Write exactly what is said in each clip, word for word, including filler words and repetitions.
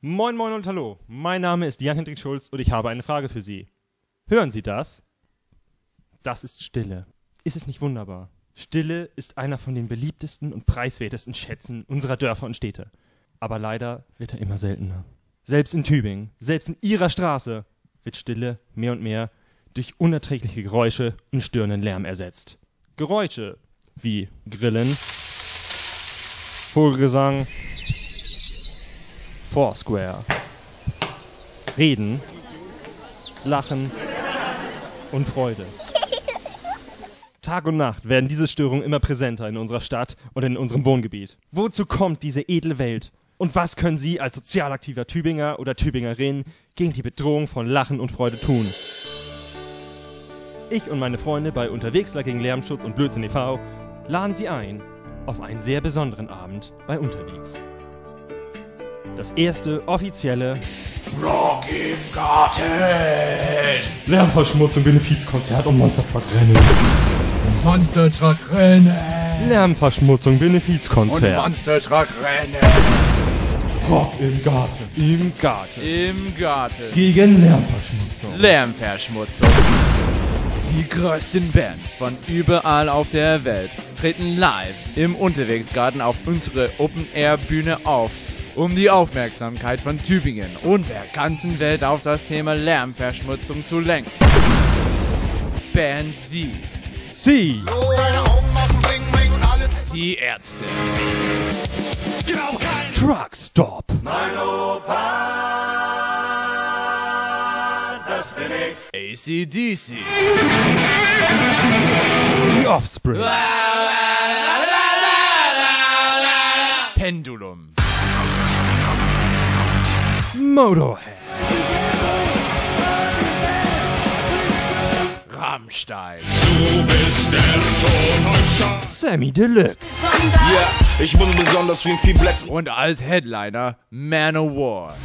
Moin moin und hallo, mein Name ist Jan-Hendrik Schulz und ich habe eine Frage für Sie. Hören Sie das? Das ist Stille. Ist es nicht wunderbar? Stille ist einer von den beliebtesten und preiswertesten Schätzen unserer Dörfer und Städte. Aber leider wird er immer seltener. Selbst in Tübingen, selbst in Ihrer Straße, wird Stille mehr und mehr durch unerträgliche Geräusche und störenden Lärm ersetzt. Geräusche wie Grillen, Vogelgesang, Foursquare, Reden, Lachen und Freude. Tag und Nacht werden diese Störungen immer präsenter in unserer Stadt und in unserem Wohngebiet. Wozu kommt diese edle Welt? Und was können Sie als sozial aktiver Tübinger oder Tübingerin gegen die Bedrohung von Lachen und Freude tun? Ich und meine Freunde bei Unterwegsler gegen Lärmschutz und Blödsinn e V laden Sie ein auf einen sehr besonderen Abend bei Unterwegs. Das erste offizielle Rock im Garten! Lärmverschmutzung Benefizkonzert und Monster Truck Rennen. Monster Truck Rennen! Lärmverschmutzung Benefizkonzert. Und Monster Truck Rennen! Rock im Garten. Im Garten. Im Garten. Gegen Lärmverschmutzung. Lärmverschmutzung. Die größten Bands von überall auf der Welt treten live im Unterwegsgarten auf unsere Open-Air-Bühne auf, um die Aufmerksamkeit von Tübingen und der ganzen Welt auf das Thema Lärmverschmutzung zu lenken. Bands wie Sie, Die Ärzte, Truckstop, Mein Opa, das bin ich. A C D C, The Offspring, Pendulum, Motorhead, Rammstein, Sammy Deluxe, Ja, ich bin besonders wie ein Viehblätter. und als Headliner Manowar.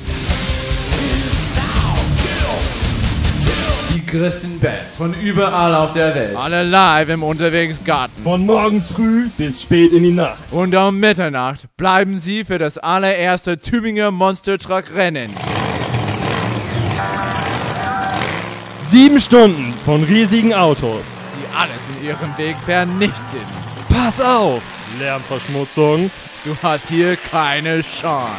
Die größten Bands von überall auf der Welt. Alle live im Unterwegsgarten. von morgens früh bis spät in die Nacht. Und um Mitternacht bleiben sie für das allererste Tübinger Monster Truck Rennen. Sieben Stunden von riesigen Autos. Die alles in ihrem Weg vernichten. Pass auf! Lärmverschmutzung. Du hast hier keine Chance.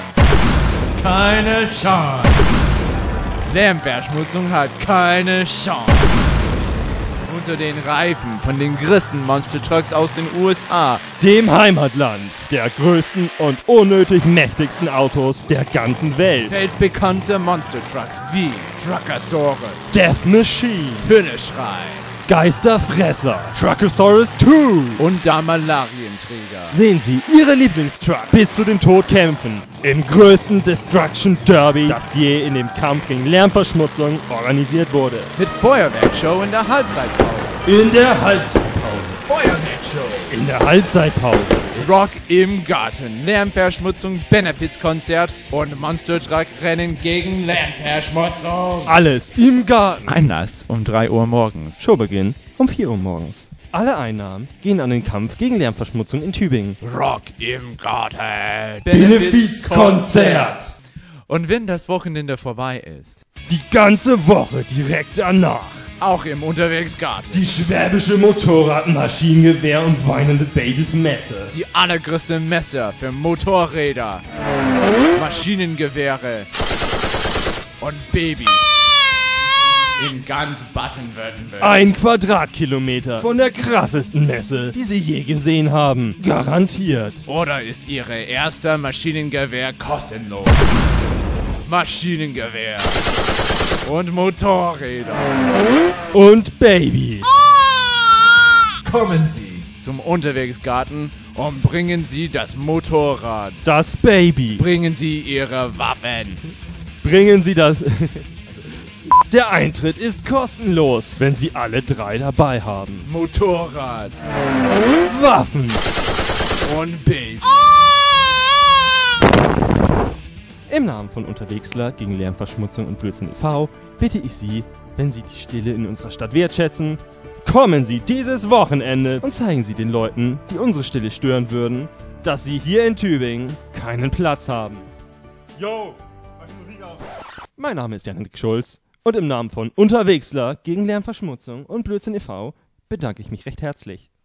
Keine Chance. Lärmverschmutzung hat keine Chance. Unter den Reifen von den größten Monster Trucks aus den U S A, Dem Heimatland der größten und unnötig mächtigsten Autos der ganzen Welt. weltbekannte Monster Trucks wie Truckosaurus, Death Machine, Hülleschrei Geisterfresser, Truckosaurus zwei. und der Malarienträger. Sehen Sie Ihre Lieblingstrucks bis zu dem Tod kämpfen. Im größten Destruction Derby, das je in dem Kampf gegen Lärmverschmutzung organisiert wurde. Mit Feuerwerkshow in der Halbzeitpause. In der Halbzeitpause. Feuerwerkshow. In der Halbzeitpause. Rock im Garten, Lärmverschmutzung, Benefizkonzert und Monster Truck Rennen gegen Lärmverschmutzung. Alles im Garten. Einlass um drei Uhr morgens. Showbeginn um vier Uhr morgens. Alle Einnahmen gehen an den Kampf gegen Lärmverschmutzung in Tübingen. Rock im Garten. Benefizkonzert. Und wenn das Wochenende vorbei ist, Die ganze Woche direkt danach. auch im Unterwegsgarten, Die Schwäbische Motorrad-, Maschinengewehr- und weinende Babys Messe. die allergrößte Messe für Motorräder, Maschinengewehre und Baby. In ganz Baden-Württemberg. Ein Quadratkilometer von der krassesten Messe, die Sie je gesehen haben. Garantiert. Oder ist Ihre erste Maschinengewehr kostenlos? Maschinengewehr und Motorräder. Und Babys. Kommen Sie zum Unterwegsgarten und bringen Sie das Motorrad. Das Baby. Bringen Sie Ihre Waffen. Bringen Sie das... Der Eintritt ist kostenlos, wenn Sie alle drei dabei haben. Motorrad Waffen. und Baby. Im Namen von Unterwegsler gegen Lärmverschmutzung und Blödsinn e V bitte ich Sie, wenn Sie die Stille in unserer Stadt wertschätzen, kommen Sie dieses Wochenende und zeigen Sie den Leuten, die unsere Stille stören würden, dass sie hier in Tübingen keinen Platz haben. Yo, Mein Name ist Jan-Henrik Schulz und im Namen von Unterwegsler gegen Lärmverschmutzung und Blödsinn e V bedanke ich mich recht herzlich.